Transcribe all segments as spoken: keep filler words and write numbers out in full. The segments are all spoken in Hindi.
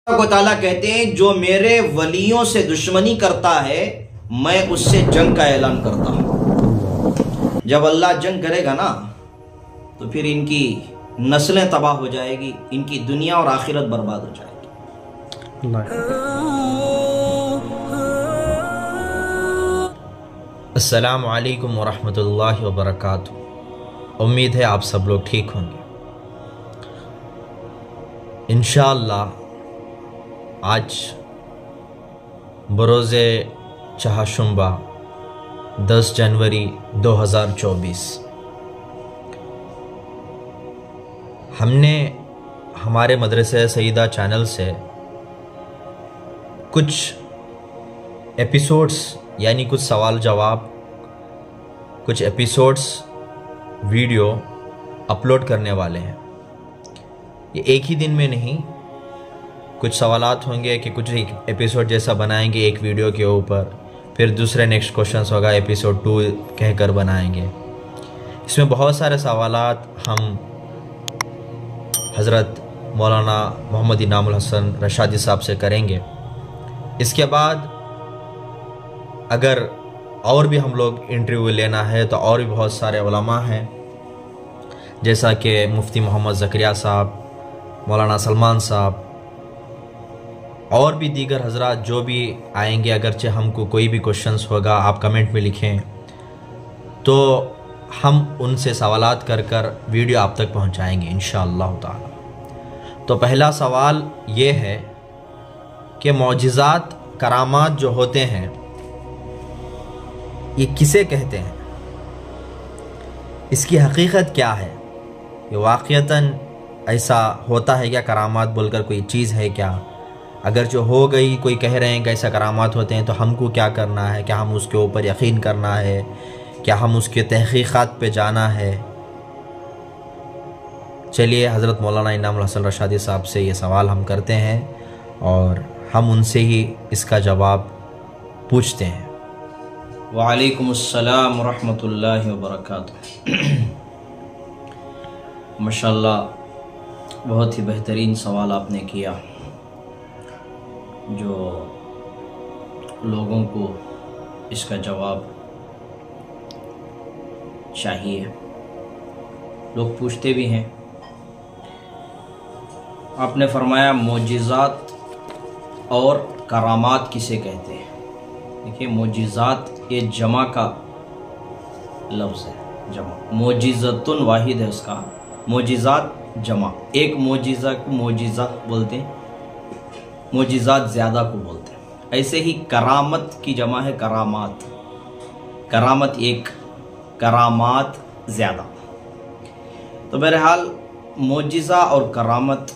को ताला कहते हैं जो मेरे वलियों से दुश्मनी करता है मैं उससे जंग का ऐलान करता हूं। जब अल्लाह जंग करेगा ना तो फिर इनकी नस्लें तबाह हो जाएगी, इनकी दुनिया और आखिरत बर्बाद हो जाएगी। अस्सलामु अलैकुम वरहमतुल्लाहि वबरकातुहू। उम्मीद है आप सब लोग ठीक होंगे। इंशाअल्लाह आज बरोज़े चहाशुंबा दस जनवरी दो हज़ार चौबीस हमने हमारे मदरसे सईदा चैनल से कुछ एपिसोड्स यानी कुछ सवाल जवाब कुछ एपिसोड्स वीडियो अपलोड करने वाले हैं। ये एक ही दिन में नहीं, कुछ सवालात होंगे कि कुछ एक एपिसोड जैसा बनाएंगे एक वीडियो के ऊपर, फिर दूसरे नेक्स्ट क्वेश्चंस होगा एपिसोड टू कहकर बनाएंगे। इसमें बहुत सारे सवालात हम हज़रत मौलाना मोहम्मद इनामुल हसन रशादी साहब से करेंगे। इसके बाद अगर और भी हम लोग इंटरव्यू लेना है तो और भी बहुत सारे उलमा हैं, जैसा कि मुफ्ती मोहम्मद ज़करिया साहब, मौलाना सलमान साहब और भी दीगर हजरात जो भी आएंगे। अगरचे हमको कोई भी क्वेश्चंस होगा आप कमेंट में लिखें तो हम उनसे सवालात कर कर वीडियो आप तक पहुंचाएंगे इंशाअल्लाह ताला। तो पहला सवाल ये है कि मौजिज़ात करामात जो होते हैं ये किसे कहते हैं, इसकी हकीकत क्या है, ये वाक़ियतन ऐसा होता है क्या, करामात बोलकर कोई चीज़ है क्या, अगर जो हो गई कोई कह रहे हैं कि ऐसा करामात होते हैं तो हमको क्या करना है, क्या हम उसके ऊपर यकीन करना है, क्या हम उसके तहक़ीक़ात पे जाना है। चलिए हज़रत मौलाना इनामुल हसन रशादी साहब से ये सवाल हम करते हैं और हम उनसे ही इसका जवाब पूछते हैं। वालेकुमुस्सलाम वरहमतुल्लाहि वबरकातुहू। माशाअल्लाह, बहुत ही बेहतरीन सवाल आपने किया जो लोगों को इसका जवाब चाहिए, लोग पूछते भी हैं। आपने फरमाया मोजिज़ात और करामात किसे कहते हैं। देखिए मोजिज़ात ये जमा का लफ्ज़ है, जमा, मोजिज़तुन वाहिद है उसका, मोजिज़ात जमा, एक मोजिज़ा को मोजिज़ा बोलते हैं, मोजिज़ात ज़्यादा को बोलते हैं। ऐसे ही करामत की जमा है करामात, करामत एक, करामात ज़्यादा। तो बहरहाल मोजिज़ा और करामत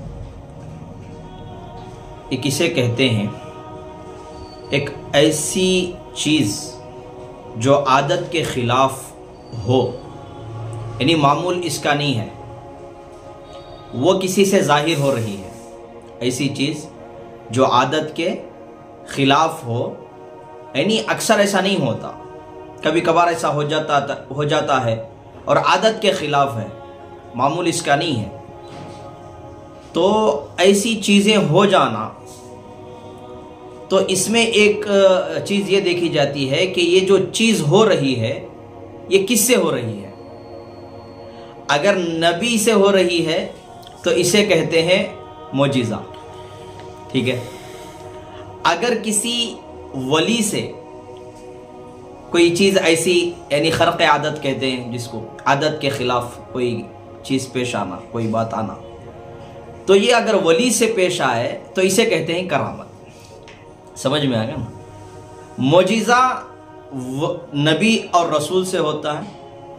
ये किसे कहते हैं, एक ऐसी चीज़ जो आदत के ख़िलाफ़ हो, यानी मामूल इसका नहीं है, वो किसी से ज़ाहिर हो रही है, ऐसी चीज़ जो आदत के ख़िलाफ़ हो, यानी अक्सर ऐसा नहीं होता, कभी कभार ऐसा हो जाता हो जाता है और आदत के ख़िलाफ़ है, मामूल इसका नहीं है। तो ऐसी चीज़ें हो जाना, तो इसमें एक चीज़ ये देखी जाती है कि ये जो चीज़ हो रही है ये किससे हो रही है। अगर नबी से हो रही है तो इसे कहते हैं मोजिज़ा, ठीक है। अगर किसी वली से कोई चीज़ ऐसी, यानी खर्क़ आदत कहते हैं जिसको, आदत के ख़िलाफ़ कोई चीज़ पेश आना, कोई बात आना, तो ये अगर वली से पेश आए तो इसे कहते हैं करामत। समझ में आ गया ना। मोजिज़ा नबी और रसूल से होता है,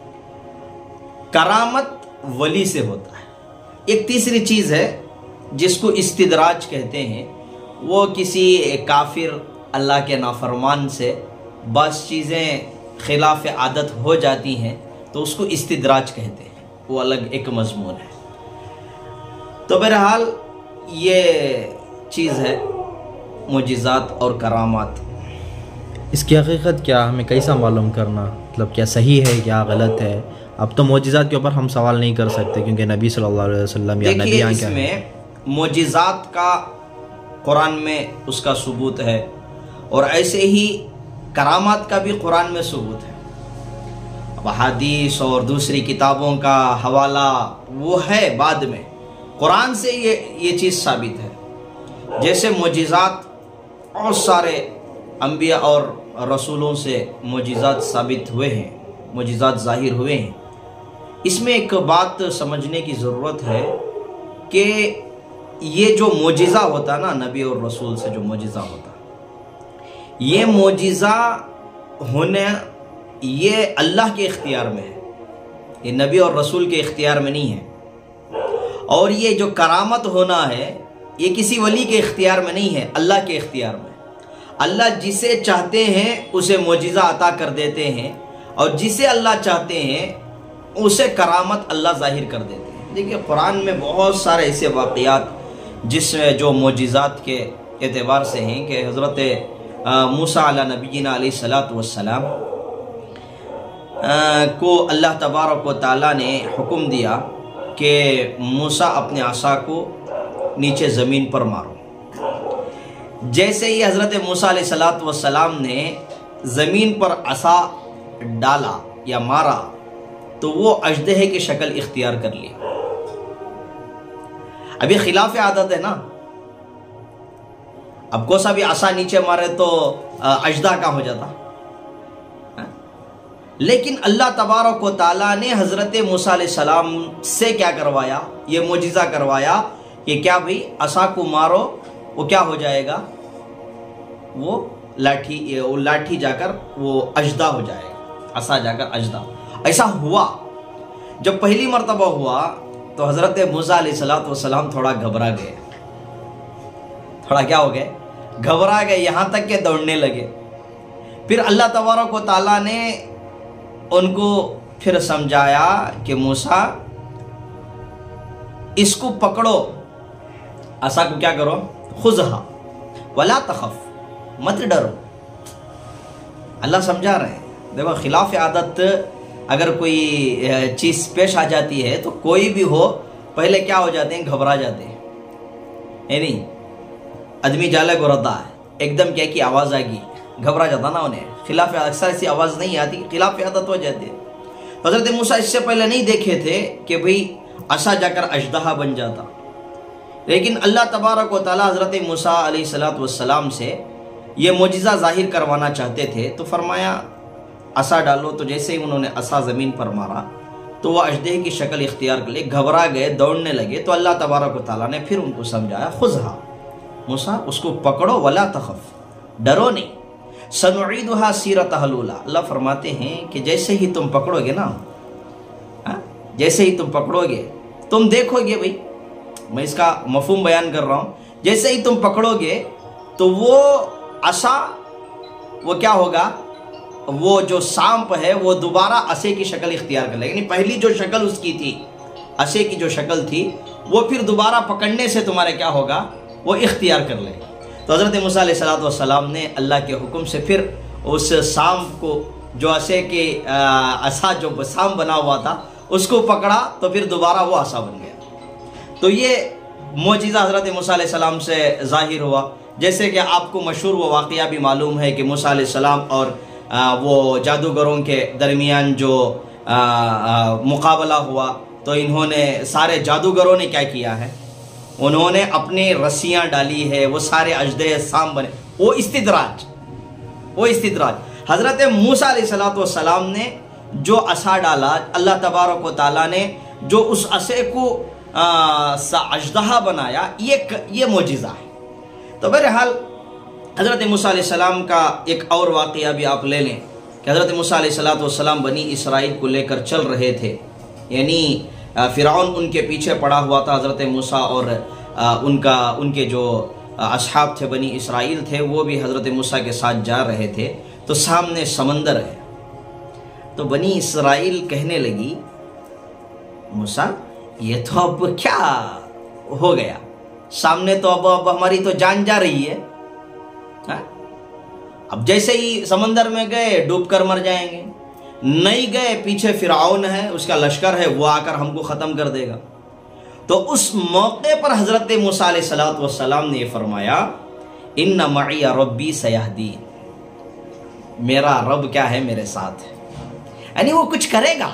करामत वली से होता है। एक तीसरी चीज़ है जिसको इस्तिदराज कहते हैं, वो किसी काफिर अल्लाह के नाफरमान से बस चीज़ें खिलाफ आदत हो जाती हैं तो उसको इस्तिदराज कहते हैं, वो अलग एक मज़मून है। तो बहरहाल ये चीज़ है मोजिज़ात और करामात। इसकी हकीकत क्या, हमें कैसा मालूम करना, मतलब क्या सही है क्या गलत है। अब तो मोजिज़ात के ऊपर हम सवाल नहीं कर सकते क्योंकि नबी सल्लल्लाहु अलैहि वसल्लम या नबी इसमें मोजिज़ात का कुरान में उसका सबूत है, और ऐसे ही करामात का भी कुरान में सबूत है। अब हदीस और दूसरी किताबों का हवाला वो है बाद में, कुरान से ये ये चीज़ साबित है। जैसे मोजिज़ात बहुत सारे अंबिया और रसूलों से मोजिज़ात साबित हुए हैं, मोजिज़ात ज़ाहिर हुए हैं। इसमें एक बात समझने की ज़रूरत है कि ये जो मोजिज़ा होता ना, नबी और रसूल से जो मोजिज़ा होता, ये मोजिज़ा होने ये अल्लाह के इख्तियार में है, ये नबी और रसूल के इख्तियार में नहीं है। और ये जो करामत होना है ये किसी वली के इख्तियार में नहीं है, अल्लाह के इख्तियार में। अल्लाह जिसे चाहते हैं उसे मोजिज़ा अता कर देते हैं, और जिसे अल्लाह चाहते हैं उसे करामत अल्लाह ज़ाहिर कर देते हैं। देखिए कुरान में बहुत सारे ऐसे वाक़यात जिसमें जो मोजिज़ात के एतबार से हैं कि हज़रत मूसा अला नबीना अलैहिस्सलातु वस्सलाम को अल्लाह तबारक व तआला ने हुक्म दिया कि मूसा अपने आसा को नीचे ज़मीन पर मारो। जैसे ही हज़रत मूसा अलैहिस्सलातु वस्सलाम ने ज़मीन पर आसा डाला या मारा तो वो अजदहे की शक्ल इख्तियार कर ली। अभी खिलाफ आदत है ना, अब कोई सा भी आसा नीचे मारे तो अजदा का हो जाता। लेकिन अल्लाह तबारक व तआला ने हज़रत मूसा अलैहिस्सलाम से क्या करवाया, ये मोजिज़ा करवाया कि क्या भाई आसा को मारो, वो क्या हो जाएगा, वो लाठी वो लाठी जाकर वो अजदा हो जाएगा, आसा जाकर अजदा। ऐसा हुआ। जब पहली मर्तबा हुआ तो हज़रत मूसा अलैहिस्सलातु वस्सलाम थोड़ा घबरा गए, थोड़ा क्या हो गए, घबरा गए, यहाँ तक के दौड़ने लगे। फिर अल्लाह तबारक व तआला ने उनको फिर समझाया कि मूसा इसको पकड़ो, आसा को क्या करो, खुज़हा वला तखफ, मत डरो। अल्लाह समझा रहे हैं। देखो खिलाफ आदत अगर कोई चीज़ पेश आ जाती है तो कोई भी हो पहले क्या हो जाते हैं, घबरा जाते हैं। है नहीं, आदमी जाला गुरदा है, एकदम क्या की आवाज़ आएगी, घबरा जाता ना उन्हें। खिलाफ अक्सर ऐसी आवाज़ नहीं आती, खिलाफ आदत हो जाती है। हज़रत मूसा इससे पहले नहीं देखे थे कि भाई आसा जाकर अजदहा बन जाता, लेकिन अल्लाह तबारक व तआला हज़रत मूसा अलैहिस्सलातु वस्सलाम से ये मोजिज़ा ज़ाहिर करवाना चाहते थे तो फरमाया आसा डालो। तो जैसे ही उन्होंने आसा ज़मीन पर मारा तो वह अजदहे की शक्ल इख्तियार कर ली, घबरा गए, दौड़ने लगे। तो अल्लाह तबारक व तआला ने फिर उनको समझाया, खुज़हा मूसा उसको पकड़ो, वला तखफ, डरो नहीं, सनुईदुहा सीरतहल उला। अल्लाह फरमाते हैं कि जैसे ही तुम पकड़ोगे ना, हा? जैसे ही तुम पकड़ोगे तुम देखोगे, भाई मैं इसका मफहूम बयान कर रहा हूँ, जैसे ही तुम पकड़ोगे तो वो आसा वो क्या होगा, वो जो सांप है वो दोबारा असे की शक्ल इख्तियार कर लेगा। यानी पहली जो शक्ल उसकी थी, असे की जो शक्ल थी, वो फिर दोबारा पकड़ने से तुम्हारे क्या होगा, वो इख्तियार कर लेगा। तो हज़रत मूसा अलैहिस्सलातु वस्सलाम ने अल्लाह के हुक्म से फिर उस सांप को, जो असे के आसा जो सांप बना हुआ था, उसको पकड़ा तो फिर दोबारा वो आसा बन गया। तो ये मोजिज़ा हज़रत मूसा अलैहिस्सलाम से ज़ाहिर हुआ। जैसे कि आपको मशहूर वो वाक़या भी मालूम है कि मूसा अलैहिस्सलाम और आ, वो जादूगरों के दरमियान जो आ, आ, मुकाबला हुआ, तो इन्होंने सारे जादूगरों ने क्या किया है, उन्होंने अपने रस्सियाँ डाली है, वो सारे अजदे साम बने, वो इस्तिदराज वो इस्तिदराज हज़रत मूसा अलैहिस्सलातु वस्सलाम ने जो असा डाला, अल्लाह तबारक व तआला ने जो उस असे को अजदहा बनाया, ये ये मोजिज़ा है। तो बहरहाल हज़रत मूसा अलैहिस्सलाम का एक और वाक़या भी आप ले लें कि हज़रत मूसा अलैहिस्सलातु वस्सलाम बनी इसराइल को लेकर चल रहे थे, यानी फ़िरऔन उनके पीछे पड़ा हुआ था। हज़रत मूसा और उनका उनके जो असहाब थे, बनी इसराइल थे, वो भी हज़रत मूसा के साथ जा रहे थे। तो सामने समंदर है, तो बनी इसराइल कहने लगी, मूसा ये तो अब क्या हो गया, सामने तो अब अब हमारी तो जान जा रही है, हा? अब जैसे ही समंदर में गए डूब कर मर जाएंगे, नहीं गए पीछे फ़िरऔन है, उसका लश्कर है, वो आकर हमको ख़त्म कर देगा। तो उस मौके पर हजरत मूसा अलैहिस्सलातु वस्सलाम ने फरमाया, इन्ना मई रब्बी सयहदीन, मेरा रब क्या है, मेरे साथ है, यानी वो कुछ करेगा।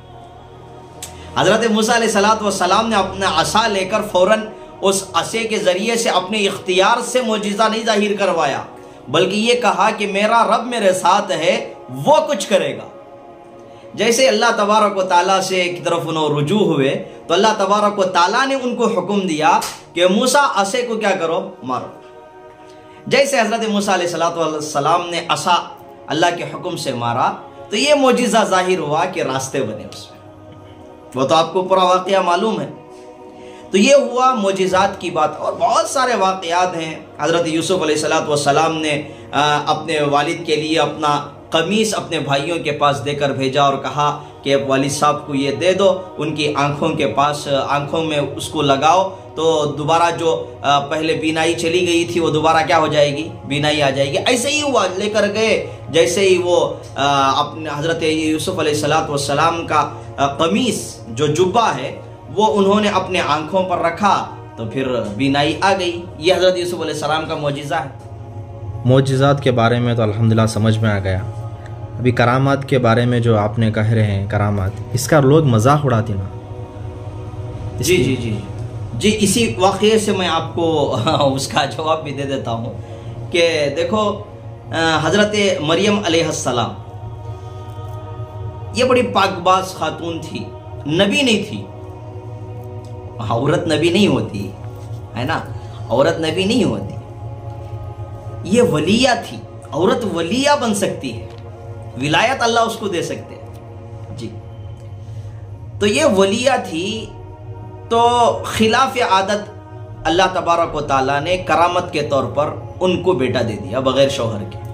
हजरत मूसा अलैहिस्सलातु वस्सलाम ने अपना असा लेकर फौरन उस असे के जरिए से अपने इख्तियार से मोजिज़ा नहीं जाहिर करवाया, बल्कि ये कहा कि मेरा रब मेरे साथ है, वो कुछ करेगा। जैसे अल्लाह तबारक व तआला से की तरफ उन्होंने रुजू हुए तो अल्लाह तबारक व तआला ने उनको हुक्म दिया कि मूसा असे को क्या करो, मारो। जैसे हजरत मूसा अलैहिस्सलाम ने असा अल्लाह के हुक्म से मारा तो ये मोजिज़ा जाहिर हुआ कि रास्ते बने उसमें, वो तो आपको पूरा वाक़या मालूम है। तो ये हुआ मोजिज़ात की बात। और बहुत सारे वाक़यात हैं। हज़रत यूसुफ़ अलैहिस्सलाम ने अपने वालिद के लिए अपना कमीस अपने भाइयों के पास देकर भेजा और कहा कि वालिद साहब को ये दे दो, उनकी आंखों के पास आंखों में उसको लगाओ तो दोबारा जो पहले बीनाई चली गई थी वो दोबारा क्या हो जाएगी, बीनाई आ जाएगी। ऐसे ही हुआ, लेकर गए। जैसे ही वो अपने हज़रत यूसुफ़ अलैहिस्सलाम का कमीस जो जुब्बा है वो उन्होंने अपने आंखों पर रखा तो फिर बीनाई आ गई। ये हज़रत यूसुफ़ अलैहिस्सलाम का मोजिज़ा है। मोजिज़ात के बारे में तो अल्हम्दुलिल्लाह समझ में आ गया। अभी करामात के बारे में जो आपने कह रहे हैं, करामात, इसका लोग मजाक उड़ाते ना। जी जी जी जी इसी वाक़ये से मैं आपको उसका जवाब भी दे देता हूँ कि देखो, हज़रत मरियम अलैहिस्सलाम ये बड़ी पाकबाज खातून थी, नबी नहीं थी। औरत नबी नहीं होती है ना, औरत नबी नहीं होती, ये वलिया थी। औरत वलिया बन सकती है, विलायत अल्लाह उसको दे सकते हैं जी। तो ये वलिया थी, तो खिलाफ आदत अल्लाह तबारक व तआला ने करामत के तौर पर उनको बेटा दे दिया बगैर शौहर के।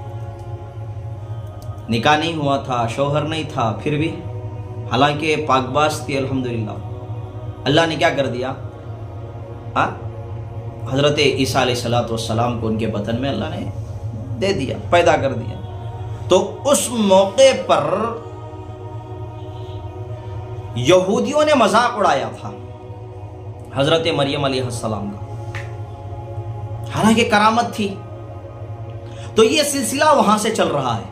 निकाह नहीं हुआ था, शौहर नहीं था, फिर भी हालांकि पाकबाज थी अल्हम्दुलिल्लाह। अल्लाह ने क्या कर दिया, हाँ, हज़रत ईसा अलैहिस्सलातु वस्सलाम को उनके बतन में अल्लाह ने दे दिया, पैदा कर दिया। तो उस मौके पर यहूदियों ने मजाक उड़ाया था हज़रत मरियम अलैहिस्सलाम का, हालांकि करामत थी। तो ये सिलसिला वहां से चल रहा है।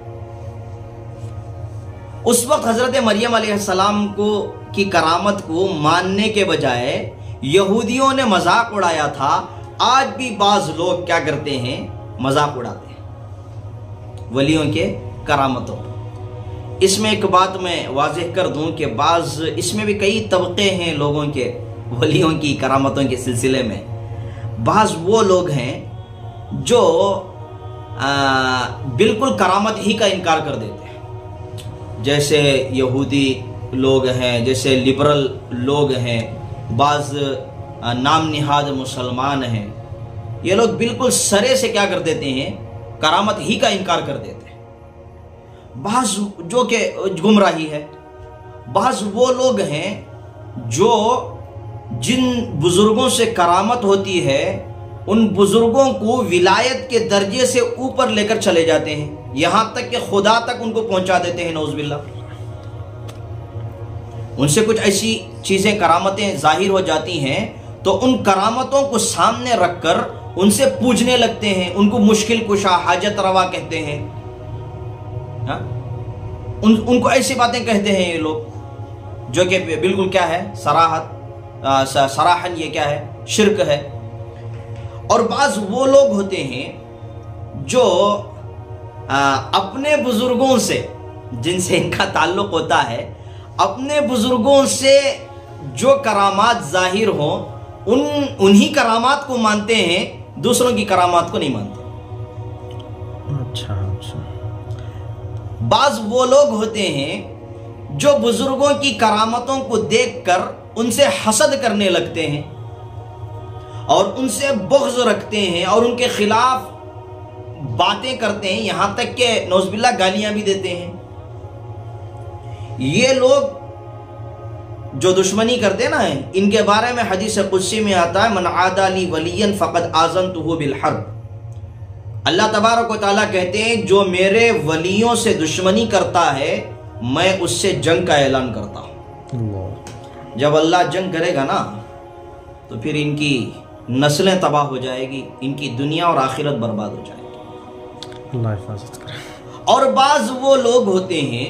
उस वक्त हज़रत मरियम अलैहिस्सलाम को की करामत को मानने के बजाय यहूदियों ने मजाक उड़ाया था। आज भी बाज लोग क्या करते हैं, मजाक उड़ाते हैं वलियों के करामतों पर। इसमें एक बात मैं वाज़ेह कर दूं कि बाज इसमें भी कई तबके हैं लोगों के, वलियों की करामतों के सिलसिले में। बाज वो लोग हैं जो आ, बिल्कुल करामत ही का इनकार कर देते हैं, जैसे यहूदी लोग हैं, जैसे लिबरल लोग हैं, बाज नाम निहाद मुसलमान हैं। ये लोग बिल्कुल सरे से क्या कर देते हैं, करामत ही का इनकार कर देते हैं। बाज जो कि गुमराही है। बाज वो लोग हैं जो जिन बुजुर्गों से करामत होती है उन बुजुर्गों को विलायत के दर्जे से ऊपर लेकर चले जाते हैं, यहां तक कि खुदा तक उनको पहुंचा देते हैं, नौज़ुबिल्लाह। उनसे कुछ ऐसी चीजें करामतें जाहिर हो जाती हैं तो उन करामतों को सामने रखकर उनसे पूछने लगते हैं, उनको मुश्किल कुशा, हाजत रवा कहते हैं। हा? उन उनको ऐसी बातें कहते हैं ये लोग जो कि बिल्कुल क्या है, सराहत सराहन, ये क्या है, शिर्क है। और बाज वो लोग होते हैं जो आ, अपने बुजुर्गों से, जिनसे इनका ताल्लुक होता है, अपने बुजुर्गों से जो करामात जाहिर हो उन उन्हीं करामात को मानते हैं, दूसरों की करामात को नहीं मानते। अच्छा अच्छा। बाज वो लोग होते हैं जो बुजुर्गों की करामतों को देखकर उनसे हसद करने लगते हैं और उनसे बुग़्ज़ रखते हैं और उनके खिलाफ बातें करते हैं, यहां तक कि नौज़ुबिल्लाह गालियां भी देते हैं। ये लोग जो दुश्मनी करते हैं ना, इनके बारे में हदीस कुदसी में आता है, मन आदा ली वलियन फ़क़द आज़नतुहु बिल हर्ब। अल्लाह तबारक व तआला कहते हैं, जो मेरे वलियों से दुश्मनी करता है मैं उससे जंग का ऐलान करता हूं। जब अल्लाह जंग करेगा ना तो फिर इनकी नस्लें तबाह हो जाएगी, इनकी दुनिया और आखिरत बर्बाद हो जाएगी। अल्लाह हिफाजत करे। और बाज वो लोग होते हैं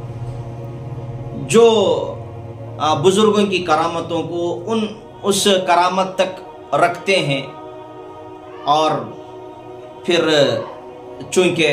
जो बुजुर्गों की करामतों को उन उस करामत तक रखते हैं और फिर चूंकि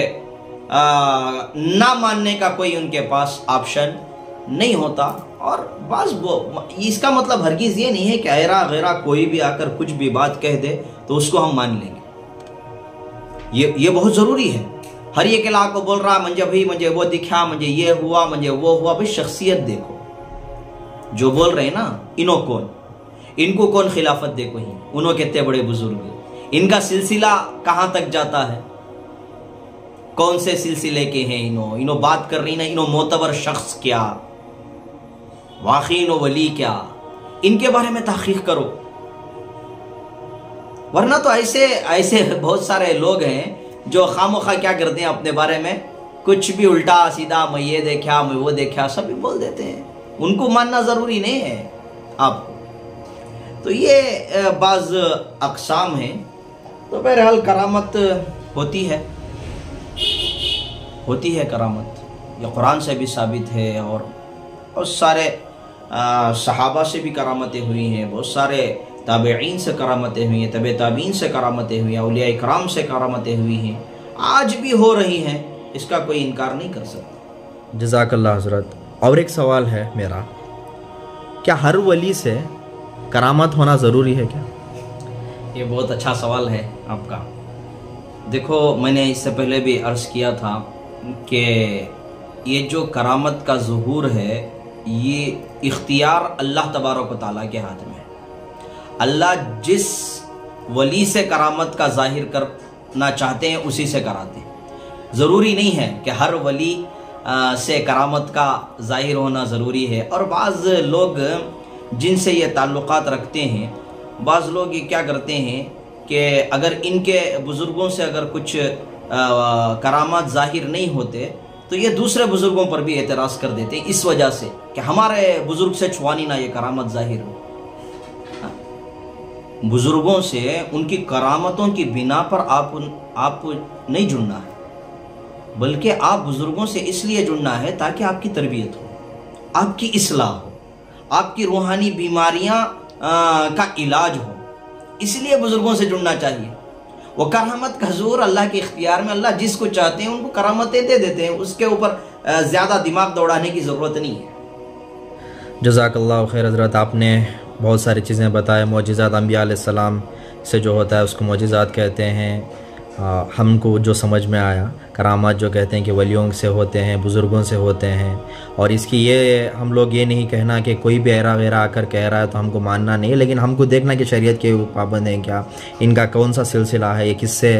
ना मानने का कोई उनके पास ऑप्शन नहीं होता। और बस वो, इसका मतलब हरगिज ये नहीं है कि ऐरा गैरा कोई भी आकर कुछ भी बात कह दे तो उसको हम मान लेंगे। ये ये बहुत ज़रूरी है। हर एक इलाको बोल रहा मुझे भाई मुझे वो दिखा, मुझे ये हुआ, मुझे वो हुआ। भाई शख्सियत देखो जो बोल रहे हैं ना, इनो कौन, इनको कौन खिलाफत देखो ही, उन्हों कितने बड़े बुजुर्ग, इनका सिलसिला कहाँ तक जाता है, कौन से सिलसिले के हैं इनो इनो बात कर रही ना, इनो मोतबर शख्स क्या, वाक़ई वली क्या, इनके बारे में तहकीक करो। वरना तो ऐसे ऐसे बहुत सारे लोग हैं जो खामोखा क्या करते हैं अपने बारे में, कुछ भी उल्टा सीधा, मैं ये देखा मैं वो देखा सब भी बोल देते हैं। उनको मानना ज़रूरी नहीं है आपको। तो ये बाज़ अक़साम हैं। तो बहरहाल करामत होती है होती है करामत, ये कुरान से भी साबित है और बहुत सारे सहाबा से भी करामतें हुई हैं, बहुत सारे ताबईन से करामतें हुई हैं, तबे ताबीन से करामतें हुई हैं, औलिया इकराम से करामतें हुई हैं, आज भी हो रही हैं, इसका कोई इनकार नहीं कर सकता। जज़ाकल्लाह हज़रत। और एक सवाल है मेरा, क्या हर वली से करामत होना ज़रूरी है क्या? ये बहुत अच्छा सवाल है आपका। देखो, मैंने इससे पहले भी अर्ज़ किया था कि ये जो करामत का ज़ुहूर है ये इख्तियार अल्लाह तबारक व तआला के हाथ में है। अल्लाह जिस वली से करामत का ज़ाहिर करना चाहते हैं उसी से कराते हैं। ज़रूरी नहीं है कि हर वली आ, से करामत का ज़ाहिर होना ज़रूरी है। और बाज़ लोग जिनसे ये ताल्लुक़ात रखते हैं, बाज़ लोग ये क्या करते हैं कि अगर इनके बुज़ुर्गों से अगर कुछ करामात ज़ाहिर नहीं होते तो ये दूसरे बुज़ुर्गों पर भी एतराज़ कर देते हैं, इस वजह से कि हमारे बुज़ुर्ग से छुआनी ना ये करामत ज़ाहिर हो। बुज़ुर्गों से उनकी करामतों की बिना पर आप आप नहीं जुड़ना है, बल्कि आप बुज़ुर्गों से इसलिए जुड़ना है ताकि आपकी तरबियत हो, आपकी इस्लाह हो, आपकी रूहानी बीमारियां का इलाज हो। इसलिए बुज़ुर्गों से जुड़ना चाहिए। वो करामत का ज़ोर अल्लाह के इख्तियार में, अल्लाह जिसको चाहते हैं उनको करामतें दे देते हैं, उसके ऊपर ज़्यादा दिमाग दौड़ाने की ज़रूरत नहीं है। जज़ाकल्लाह खैर हज़रत। आपने बहुत सारी चीज़ें बताए। मौजिज़ात अंबिया अलैहिस्सलाम से जो होता है उसको मौजिज़ात कहते हैं। आ, हमको जो समझ में आया, करामात जो कहते हैं कि वलियों से होते हैं, बुज़ुर्गों से होते हैं। और इसकी ये हम लोग ये नहीं कहना कि कोई भी ऐरा गैरा आकर कह रहा है तो हमको मानना नहीं, लेकिन हमको देखना कि शरीयत के पाबंद हैं क्या, इनका कौन सा सिलसिला है, ये किससे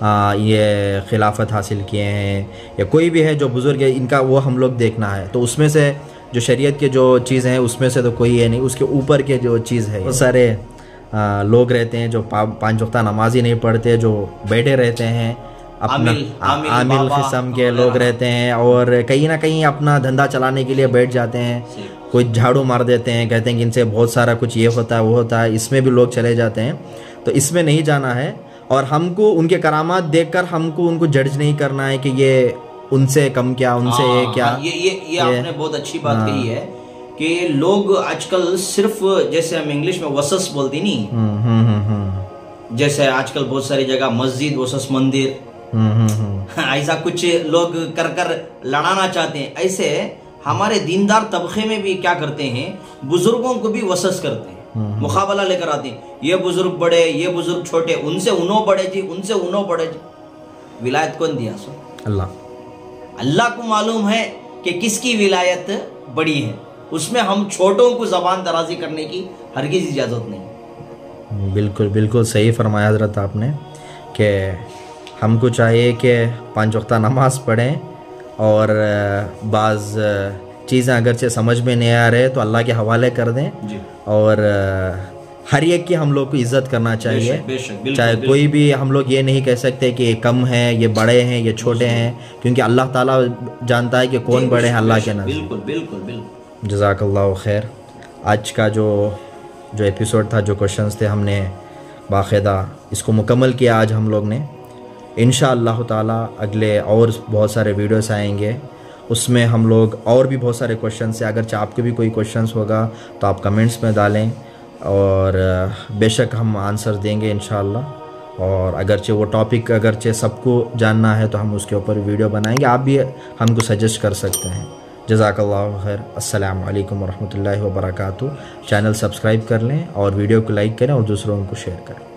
ये खिलाफत हासिल किए हैं, या कोई भी है जो बुज़ुर्ग है इनका, वो हम लोग देखना है। तो उसमें से जो शरीयत के जो चीज़ हैं उसमें से तो कोई है नहीं, उसके ऊपर के जो चीज़ है, बहुत सारे आ, लोग रहते हैं जो पाँच वक्ता नमाज ही नहीं पढ़ते, जो बैठे रहते हैं, अपना आमिल किस्म के लोग रहते हैं और कहीं ना कहीं अपना धंधा चलाने के लिए बैठ जाते हैं। कोई झाड़ू मार देते हैं, कहते हैं कि इनसे बहुत सारा कुछ ये होता है वो होता है, इसमें भी लोग चले जाते हैं। तो इसमें नहीं जाना है और हमको उनके करामात देखकर हमको उनको जज नहीं करना है कि ये उनसे कम क्या, उनसे ये क्या। ये ये ये, ये आपने बहुत अच्छी बात कही है कि लोग आजकल सिर्फ, जैसे हम इंग्लिश में वसस बोलते नहीं, जैसे आजकल बहुत सारी जगह मस्जिद वसस मंदिर, ऐसा कुछ लोग कर कर लड़ाना चाहते हैं। ऐसे हमारे दीनदार तबके में भी क्या करते हैं, बुजुर्गों को भी वसस करते हैं, मुकाबला लेकर आते हैं। ये बुजुर्ग बड़े, ये बुजुर्ग छोटे, उनसे उनो बड़े जी, उनसे उनो बड़े जी। विलायत कौन दिया? सो अल्लाह। अल्लाह को मालूम है कि किसकी विलायत बड़ी है। उसमें हम छोटों को ज़बान दराजी करने की हरगिज़ इजाज़त नहीं। बिल्कुल बिल्कुल सही फरमाया हज़रत आपने कि हमको चाहिए कि पाँच वक्ता नमाज़ पढ़ें और बाज़ चीज़ें अगरचे समझ में नहीं आ रहे तो अल्लाह के हवाले कर दें जी। और हर एक की हम लोग को इज़्ज़त करना चाहिए। बेशक, बेशक, चाहे कोई भी, हम लोग ये नहीं कह सकते कि ये कम है, ये बड़े हैं, ये छोटे हैं, क्योंकि अल्लाह ताला जानता है कि कौन बड़े हैं अल्लाह के नज़र। बिल्कुल बिल्कुल बिल्कुल। जज़ाकल्लाह खैर। आज का जो जो एपिसोड था, जो क्वेश्चंस थे, हमने बाकायदा इसको मुकम्मल किया आज हम लोग ने। इंशाअल्लाह ताला अगले और बहुत सारे वीडियोस आएंगे, उसमें हम लोग और भी बहुत सारे क्वेश्चंस हैं। अगर आपके भी कोई क्वेश्चंस होगा तो आप कमेंट्स में डालें और बेशक हम आंसर देंगे इंशाअल्लाह। और अगरचे वो टॉपिक अगरचे सबको जानना है तो हम उसके ऊपर वीडियो बनाएंगे, आप भी हमको सजेस्ट कर सकते हैं। जज़ाकल्लाहु खैर। अस्सलामु अलैकुम वरहमतुल्लाहि वबरकातुहू। चैनल सब्सक्राइब कर लें और वीडियो को लाइक करें और दूसरों को शेयर करें।